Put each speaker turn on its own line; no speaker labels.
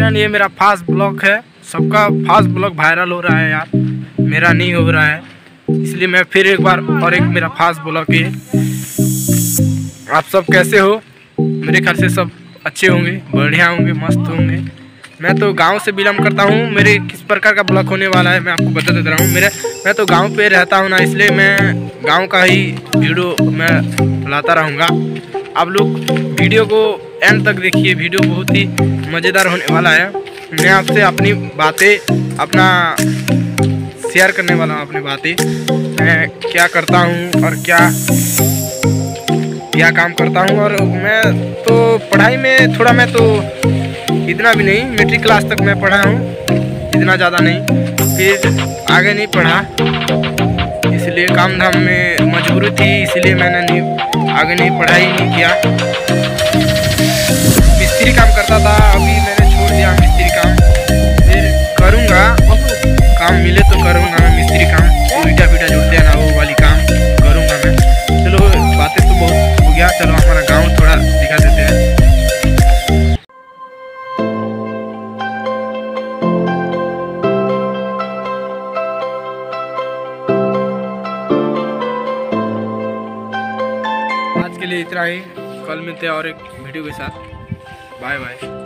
Friend ये मेरा fast blog है। सबका फास्ट ब्लॉग वायरल हो रहा है यार, मेरा नहीं हो रहा है, इसलिए मैं फिर एक बार और एक मेरा फास्ट ब्लॉग है। आप सब कैसे हो? मेरे ख्याल से सब अच्छे होंगे, बढ़िया होंगे, मस्त होंगे। मैं तो गांव से बिलोंग करता हूं। मेरे किस प्रकार का ब्लॉग होने वाला है मैं आपको बता देता हूं। मैं तो गांव पे रहता हूं ना, इसलिए मैं गांव का ही वीडियो मैं लाता रहूँगा। आप लोग वीडियो को एंड तक देखिए, वीडियो बहुत ही मज़ेदार होने वाला है। मैं आपसे अपनी बातें अपना शेयर करने वाला हूँ, अपनी बातें मैं क्या करता हूँ और क्या काम करता हूँ। और मैं तो पढ़ाई में थोड़ा, मैं तो इतना भी नहीं, मैट्रिक क्लास तक मैं पढ़ा हूँ, इतना ज़्यादा नहीं, फिर आगे नहीं पढ़ा, इसलिए काम धाम में मजबूरी थी, इसलिए मैंने नहीं आगे नहीं पढ़ाई नहीं किया। मिस्त्री काम करता था, अभी मैंने छोड़ दिया मिस्त्री काम। फिर करूँगा, काम मिले तो करूँगा मैं मिस्त्री काम, ईटा पीटा जोड़ते हैं ना, वो वाली काम करूँगा मैं। चलो बातें तो बहुत हो गया, चलो हमारा गाँव थोड़ा दिखा देते हैं। आज के लिए इतना ही, कल मिलते हैं और एक वीडियो के साथ। Bye bye.